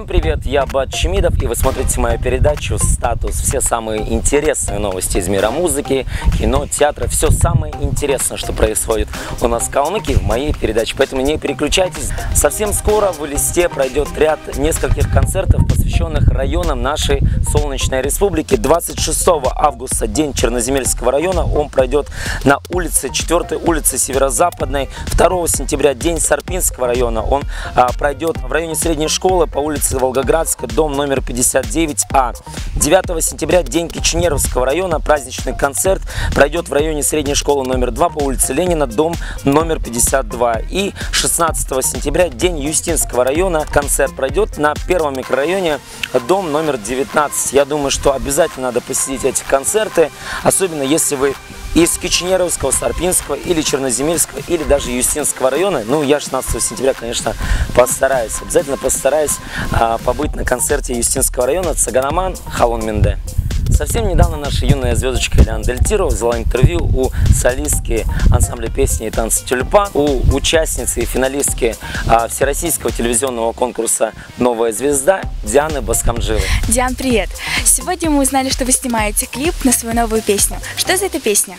Всем привет, я Бат Чемидов, и вы смотрите мою передачу «Статус». Все самые интересные новости из мира музыки, кино, театра, все самое интересное, что происходит у нас в Калмыкии, в моей передаче. Поэтому не переключайтесь. Совсем скоро в Элисте пройдет ряд нескольких концертов, посвященных районам нашей Солнечной Республики. 26 августа, день Черноземельского района, он пройдет на улице 4 улицы Северо-Западной. 2 сентября, день Сарпинского района, он пройдет в районе средней школы по улице Волгоградская, дом номер 59А. 9 сентября, день Киченеровского района, праздничный концерт пройдет в районе средней школы номер 2 по улице Ленина, дом номер 52. И 16 сентября, день Юстинского района, концерт пройдет на первом микрорайоне, дом номер 19. Я думаю, что обязательно надо посетить эти концерты, особенно если вы из Киченеровского, Сарпинского или Черноземельского, или даже Юстинского района. Ну, я 16 сентября, конечно, постараюсь. Обязательно постараюсь побыть на концерте Юстинского района «Цаганаман Халон Минде». Совсем недавно наша юная звездочка Ильяна Дельтирова взяла интервью у солистки ансамбля песни и танца «Тюльпан», у участницы и финалистки всероссийского телевизионного конкурса «Новая звезда» Дианы Баскамджиевой. Диан, привет! Сегодня мы узнали, что вы снимаете клип на свою новую песню. Что за эта песня?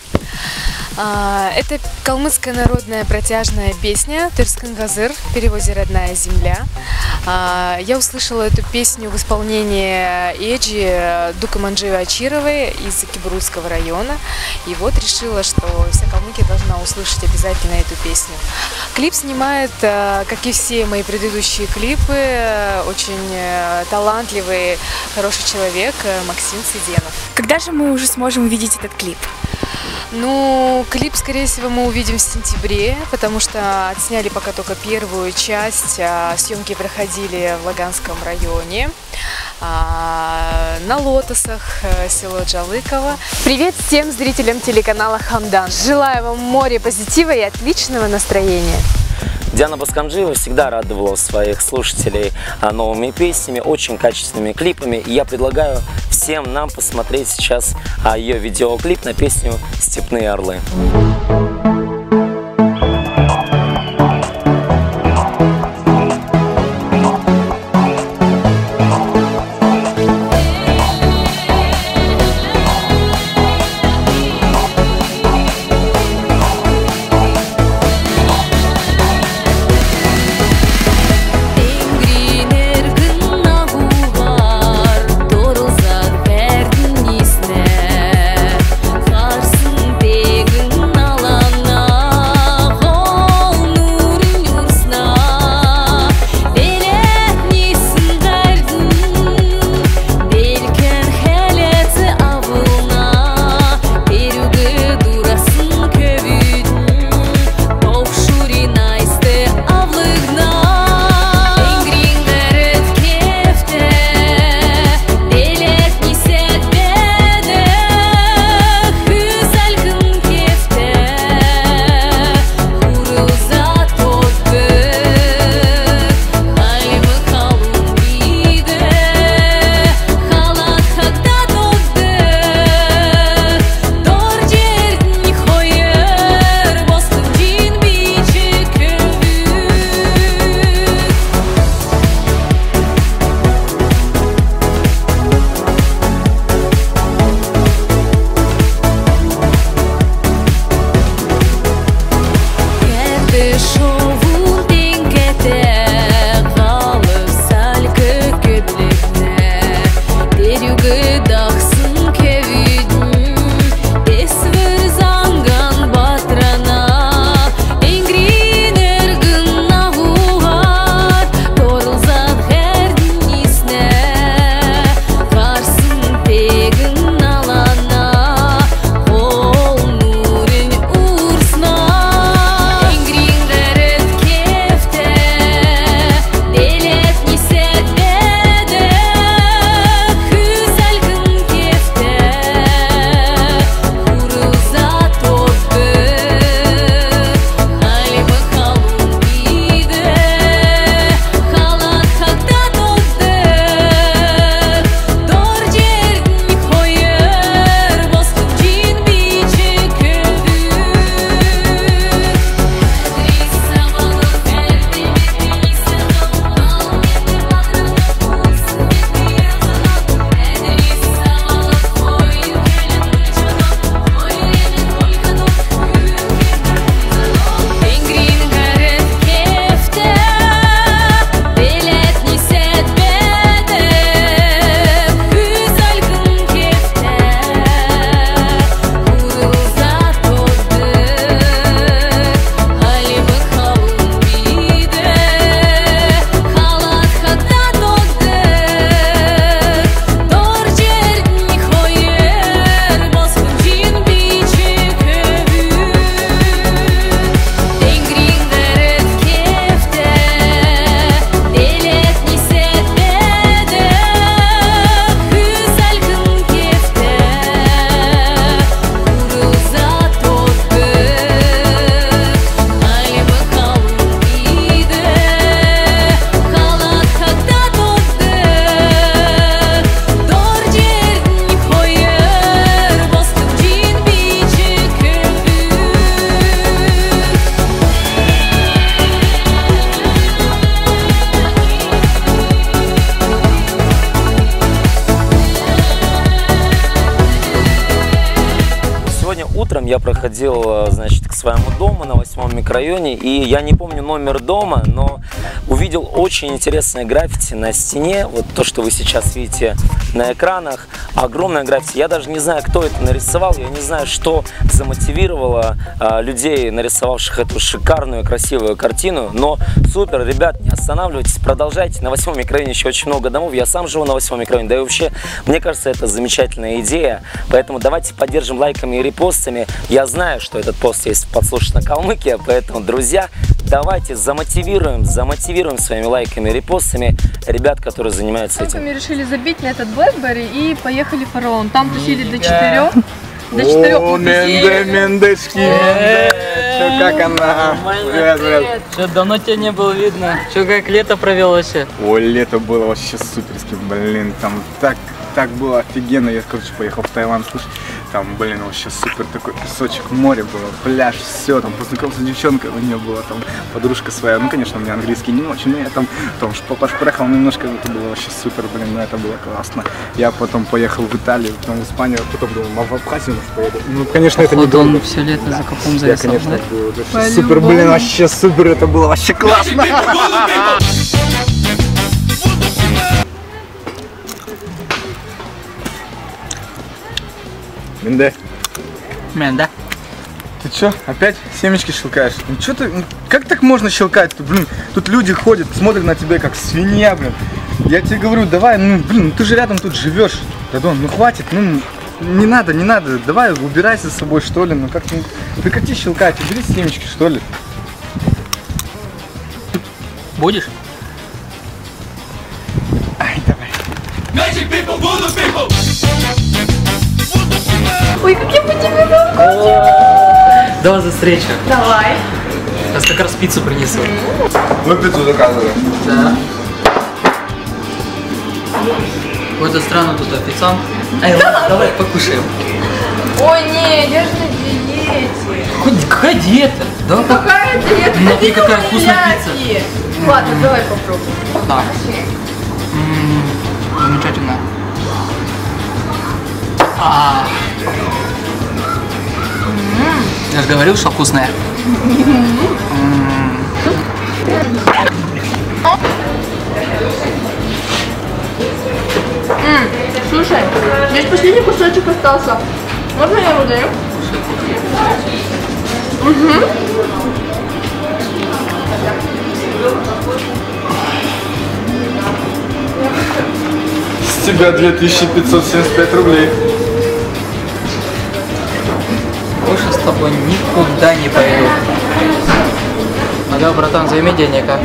Это калмыцкая народная протяжная песня «Тырскын-газыр», в переводе «Родная земля». Я услышала эту песню в исполнении Эджи Дукаманджиевой Ачировой из Кибрудского района. И вот решила, что вся Калмыкия должна услышать обязательно эту песню. Клип снимает, как и все мои предыдущие клипы, очень талантливый, хороший человек Максим Циденов. Когда же мы уже сможем увидеть этот клип? Ну, клип, скорее всего, мы увидим в сентябре, потому что отсняли пока только первую часть. Съемки проходили в Лаганском районе, на Лотосах, село Джалыково. Привет всем зрителям телеканала Хамдан. Желаю вам море позитива и отличного настроения. Диана Баскамджиева всегда радовала своих слушателей новыми песнями, очень качественными клипами. И я предлагаю всем нам посмотреть сейчас ее видеоклип на песню «Степные орлы». Alan я проходил, значит, к своему дому на 8-м микрорайоне, и я не помню номер дома, но увидел очень интересное граффити на стене, вот то, что вы сейчас видите на экранах, огромное граффити. Я даже не знаю, кто это нарисовал, я не знаю, что замотивировало людей, нарисовавших эту шикарную, красивую картину, но супер, ребят, не останавливайтесь, продолжайте. На 8-м микрорайоне еще очень много домов, я сам живу на 8-м микрорайоне, да и вообще, мне кажется, это замечательная идея, поэтому давайте поддержим лайками и репостами. Я знаю, что этот пост есть подслушать на Калмыкия, поэтому, друзья, давайте замотивируем своими лайками и репостами ребят, которые занимаются этим. Мы решили забить на этот Блэкберри и поехали в Фараон. Там тусили до 4. До 4 Мендечки. Как она? Привет. Что, давно тебя не было видно? Что, как лето провел вообще? Ой, лето было вообще суперски, блин, там так было офигенно. Я, короче, поехал в Таиланд, слушай, там, блин, вообще супер такой песочек, море было, пляж, все, там познакомился с девчонкой, у нее была там подружка своя, ну, конечно, у меня английский не очень, но я там пошпрехал немножко, это было вообще супер, блин, ну, это было классно. Я потом поехал в Италию, потом в Испанию, потом думал, в Абхазию, может, поеду. Ну, конечно, это не долго. Он все лето за копом зависал, я, конечно, да? Супер, блин, вообще супер, это было вообще классно. Менде. Менде. Ты чё, опять семечки щелкаешь? Ну чё ты, как так можно щелкать? Блин, тут люди ходят, смотрят на тебя как свинья, блин. Я тебе говорю, давай, ну блин, ты же рядом тут живешь. Дадон, ну хватит, ну не надо, давай убирайся за собой, что ли, ну как, ну, прекрати щелкать, убери семечки, что ли. Будешь? Ай, давай. Ой, как я по тебе соскучилась. Давай за встречу. Давай. Сейчас как раз пиццу принесу. Мы пиццу заказываем. Да. Какой-то странный тут официант. Эй, ладно, давай покушаем. Ой, не, я же на диете. Какая диета? Да, Какая диета? Смотри, какая вкусная пицца. Ладно, давай попробуем. Да. Замечательно. Я же говорил, что вкусная. Слушай, здесь последний кусочек остался. Можно я его даю? С тебя 2575 рублей. Больше с тобой никуда не пойду. Ага, братан, займи денег, а?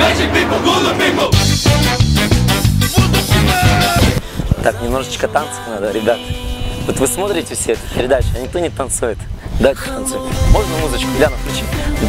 Так, немножечко танцев надо, ребят. Вот вы смотрите все эту передачу, а никто не танцует. Давайте танцуем. Можно музычку? Ляна, включи.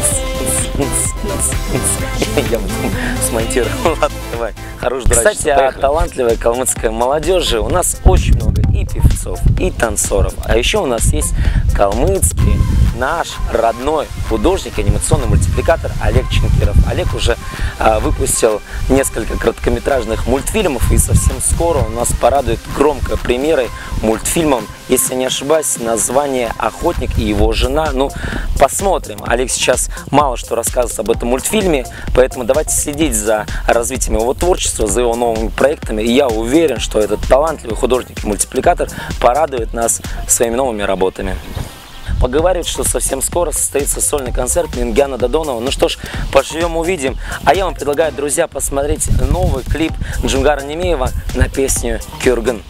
Я потом смонтирую. Ладно, давай. Хорош дурачиться. Кстати, о талантливой калмыцкой молодежи у нас очень много и певцов, и танцоров. А еще у нас есть калмыцкий, наш родной художник, анимационный мультипликатор Олег Ченкиров. Олег уже выпустил несколько короткометражных мультфильмов, и совсем скоро он нас порадует громкой премьерой мультфильмом, если не ошибаюсь, название «Охотник и его жена». Ну, посмотрим. Олег сейчас мало что рассказывает об этом мультфильме, поэтому давайте следить за развитием его творчества, за его новыми проектами. И я уверен, что этот талантливый художник и мультипликатор порадует нас своими новыми работами. Поговаривают, что совсем скоро состоится сольный концерт Мингяна Дадонова. Ну что ж, поживем увидим. А я вам предлагаю, друзья, посмотреть новый клип Джунгара Немеева на песню «Кюрган».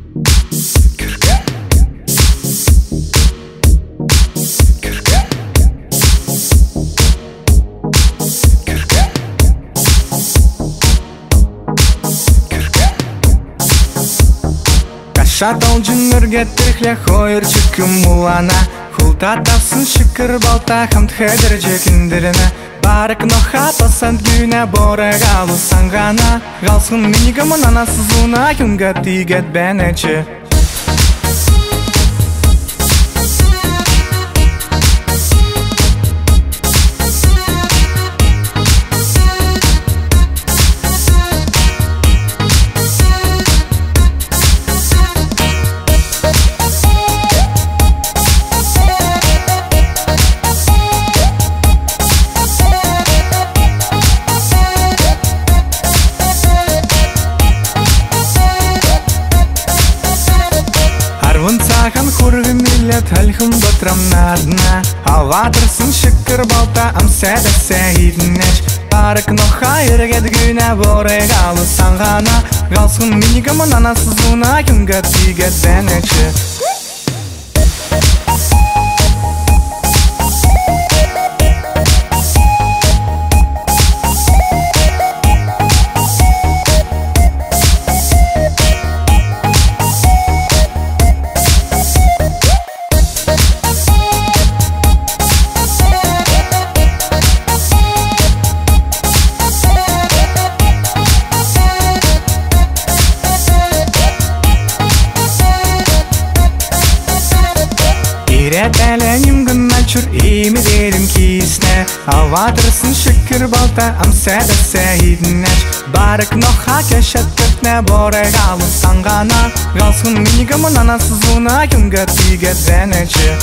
Шатал джиннерге тихля хойр чиким мулана Хултатавсын шикыр балта хамт хедер жекиндеріне Барык ноха тосанд гүне борыг алу саңғана Ғалсын минигімін анасызуна күнгі тигет бәнечі Бәлхім бұтрамнарына Алатырсын шыққыр балта Амседа сәйдінеш Барық ноқа ергедгіне борек алу саңғана Қалсын минигамын анасызуна Кімгі тигет бәнечі Әләнім гына чур емедерім кейсіне Алатырсын шүкір балта амседа сәйдінеш Барық ноқа кәшет көтіне борек алу саңғана Қалсын минигамын анасызуна кімгі тигет бәнечі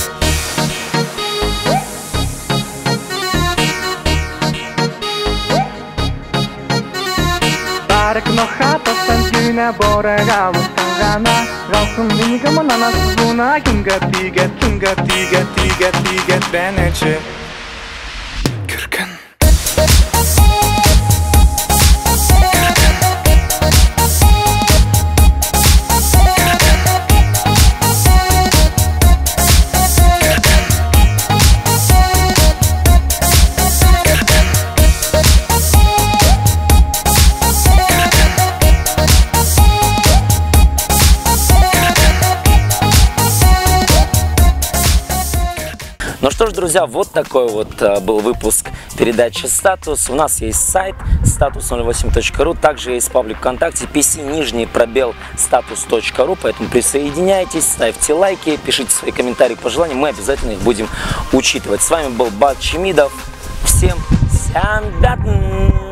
Барық ноқа тосан күне борек алу саңғана Қалсын минигамын анасызуна кімгі тигет бәнечі Күркін Ну что ж, друзья, вот такой вот был выпуск передачи «Статус». У нас есть сайт status08.ru, также есть паблик ВКонтакте PC_status.ru, поэтому присоединяйтесь, ставьте лайки, пишите свои комментарии, пожелания, мы обязательно их будем учитывать. С вами был Батчемидов. Всем сяндатн!